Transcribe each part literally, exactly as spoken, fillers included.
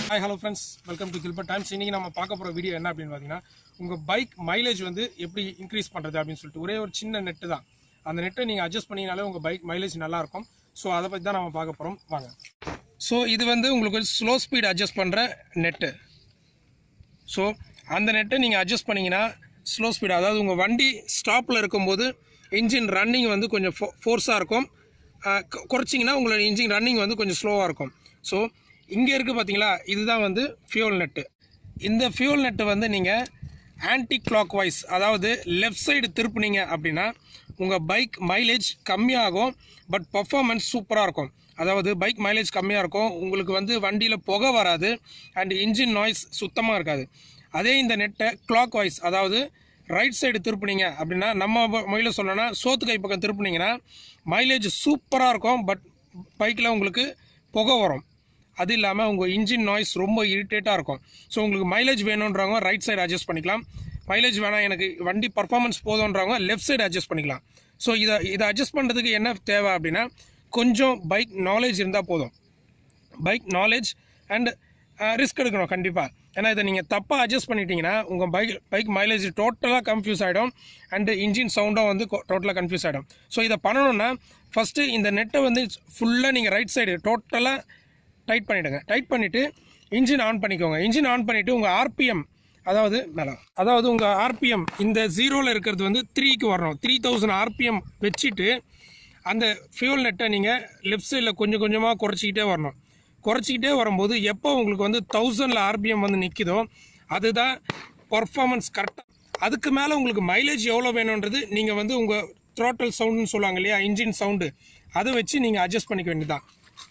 Hi, hello friends. Welcome to Gilbert Times. இன்னைக்கு நம்ம பார்க்க போற வீடியோ என்ன அப்படினு பாத்தீங்கன்னா உங்க பைக் மைலேஜ் வந்து எப்படி இன்க்ரீஸ் பண்றது அப்படினு சொல்லிட்டு ஒரே ஒரு சின்ன நெட் தான். அந்த நெட்டை நீங்க அட்ஜஸ்ட் பண்ணீங்கனாலே உங்க பைக் மைலேஜ் நல்லா இருக்கும். சோ அத பத்தி தான் நாம பார்க்க போறோம். வாங்க. சோ இது வந்து உங்களுக்கு ஸ்லோ ஸ்பீட் அட்ஜஸ்ட் பண்ற நெட். சோ அந்த நெட்டை நீங்க அட்ஜஸ்ட் பண்ணீங்கனா ஸ்லோ ஸ்பீட் அதாவது உங்க வண்டி ஸ்டாப்ல இருக்கும்போது இன்ஜின் ரன்னிங் வந்து கொஞ்சம் ஃபோர்ஸா இருக்கும். குறைச்சிங்கன்னா உங்களோட இன்ஜின் ரன்னிங் வந்து கொஞ்சம் ஸ்லோவா இருக்கும். ஸோ இங்கே இருக்குது பார்த்தீங்களா, இதுதான் வந்து ஃபியூல் நெட்டு. இந்த ஃபியூல் நெட்டு வந்து நீங்கள் ஆன்டி கிளாக் வைஸ் அதாவது லெஃப்ட் சைடு திருப்புனீங்க அப்படின்னா உங்கள் பைக் மைலேஜ் கம்மியாகும், பட் பர்ஃபார்மன்ஸ் சூப்பராக இருக்கும். அதாவது பைக் மைலேஜ் கம்மியாக இருக்கும், உங்களுக்கு வந்து வண்டியில் புகை வராது, அண்ட் இன்ஜின் நாய்ஸ் சுத்தமாக இருக்காது. அதே இந்த நெட்டை கிளாக் வைஸ் அதாவது ரைட் சைடு திருப்புனீங்க அப்படின்னா நம்ம மொழியில் சொல்லணும்னா சோத்து கை பக்கம் திருப்புனீங்கன்னா மைலேஜ் சூப்பராக இருக்கும், பட் பைக்கில் உங்களுக்கு புகை வரும். அது இல்லாமல் உங்கள் இன்ஜின் நாய்ஸ் ரொம்ப இரிட்டேட்டாக இருக்கும். ஸோ உங்களுக்கு மைலேஜ் வேணுன்றவங்க ரைட் சைடு அட்ஜஸ்ட் பண்ணிக்கலாம், மைலேஜ் வேணாம் எனக்கு வண்டி பர்ஃபார்மன்ஸ் போதுன்றவங்க லெஃப்ட் சைடு அட்ஜஸ்ட் பண்ணிக்கலாம். ஸோ இதை இதை அட்ஜஸ்ட் பண்ணுறதுக்கு என்ன தேவை அப்படின்னா கொஞ்சம் பைக் நாலேஜ் இருந்தால் போதும். பைக் நாலேஜ் அண்ட் ரிஸ்க் எடுக்கணும் கண்டிப்பாக. ஏன்னா இதை நீங்கள் தப்பாக அட்ஜஸ்ட் பண்ணிட்டீங்கன்னா உங்கள் பைக் பைக் மைலேஜ் டோட்டலாக கன்ஃபியூஸ் ஆகிடும், அண்டு இன்ஜின் சவுண்டும் வந்து டோட்டலாக கன்ஃபியூஸ் ஆகிடும். ஸோ இதை பண்ணணும்னா ஃபஸ்ட்டு இந்த நெட்டை வந்து ஃபுல்லாக நீங்கள் ரைட் சைடு டோட்டலாக டைட் பண்ணிவிடுங்க. டைட் பண்ணிவிட்டு இன்ஜின் ஆன் பண்ணிக்கோங்க. இன்ஜின் ஆன் பண்ணிவிட்டு உங்கள் ஆர்பிஎம் அதாவது மேலே அதாவது உங்கள் ஆர்பிஎம் இந்த ஜீரோவில் இருக்கிறது வந்து த்ரீக்கு வரணும். த்ரீ தௌசண்ட் ஆர்பிஎம் வச்சுட்டு அந்த ஃபியூல் நெட்டை நீங்கள் லெஃப்ட் சைடில் கொஞ்சம் கொஞ்சமாக குறைச்சிக்கிட்டே வரணும். குறைச்சிக்கிட்டே வரும்போது எப்போ உங்களுக்கு வந்து தௌசண்டில் ஆர்பிஎம் வந்து நிற்கிதோ அதுதான் பர்ஃபார்மன்ஸ் கரெக்டாக. அதுக்கு மேலே உங்களுக்கு மைலேஜ் எவ்வளோ வேணுன்றது நீங்கள் வந்து உங்கள் த்ரோட்டல் சவுண்டுன்னு சொல்லுவாங்க இல்லையா, இன்ஜின் சவுண்டு, அதை வச்சு நீங்கள் அட்ஜஸ்ட் பண்ணிக்க வேண்டியதான்.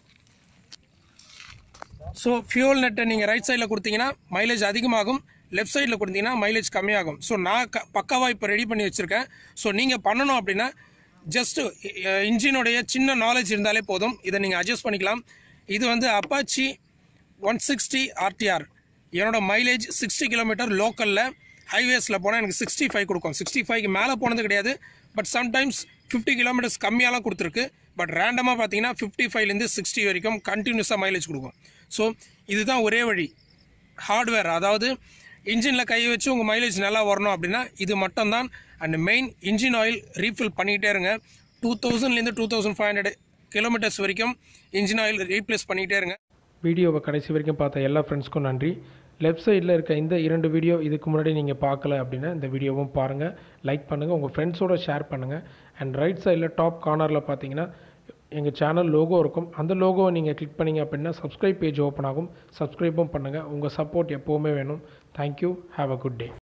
ஸோ ஃபியூல் நெட்டை நீங்கள் ரைட் சைடில் கொடுத்தீங்கன்னா மைலேஜ் அதிகமாகும், லெஃப்ட் சைடில் கொடுத்தீங்கன்னா மைலேஜ் கம்மியாகும். ஸோ நான் க பக்காவாக இப்போ ரெடி பண்ணி வச்சுருக்கேன். ஸோ நீங்கள் பண்ணணும் அப்படின்னா ஜஸ்ட்டு இன்ஜினுடைய சின்ன நாலேஜ் இருந்தாலே போதும், இதை நீங்கள் அட்ஜஸ்ட் பண்ணிக்கலாம். இது வந்து அப்பாச்சி ஒன் சிக்ஸ்டி ஆர்டிஆர். என்னோட மைலேஜ் சிக்ஸ்டி கிலோமீட்டர் லோக்கலில் ஹைவேஸில் போனால் எனக்கு சிக்ஸ்டி ஃபைவ் கொடுக்கும். சிக்ஸ்டி ஃபைவ்க்கு மேலே போனது கிடையாது, பட் சம்டைம்ஸ் ஃபிஃப்டி கிலோமீட்டர்ஸ் கம்மியாலாம் கொடுத்துருக்கு. பட் ரேண்டமாக பார்த்தீங்கன்னா ஃபிஃப்டி ஃபைவ்லேருந்து சிக்ஸ்டி வரைக்கும் கண்டினியூஸாக மைலேஜ் கொடுக்கும். ஸோ இதுதான் ஒரே வழி. ஹார்ட்வேர் அதாவது இன்ஜினில் கை வச்சு உங்கள் மைலேஜ் நல்லா வரணும் அப்படின்னா இது மட்டும்தான். And main engine oil refill பண்ணிக்கிட்டே இருங்க. டூ தௌசண்ட்லேருந்து two thousand five hundred kilometres வரைக்கும் இன்ஜின் ஆயில் ரீப்ளேஸ் பண்ணிகிட்டே இருங்க. வீடியோவை கடைசி வரைக்கும் பார்த்த எல்லா ஃப்ரெண்ட்ஸ்க்கும் நன்றி. லெஃப்ட் சைடில் இருக்க இந்த இரண்டு வீடியோ இதுக்கு முன்னாடி நீங்கள் பார்க்கல அப்படின்னா இந்த வீடியோவும் பாருங்கள், லைக் பண்ணுங்கள், உங்கள் ஃப்ரெண்ட்ஸோடு ஷேர் பண்ணுங்கள். அண்ட் ரைட் சைடில் டாப் கார்னரில் பார்த்தீங்கன்னா எங்கள் சேனல் லோகோ இருக்கும். அந்த லோகோவை நீங்கள் கிளிக் பண்ணிங்க அப்படின்னா சப்ஸ்கிரைப் பேஜ் ஓப்பன் ஆகும். சப்ஸ்கிரைப்பும் பண்ணுங்கள். உங்கள் சப்போர்ட் எப்போவுமே வேணும். Thank you. Have a good day.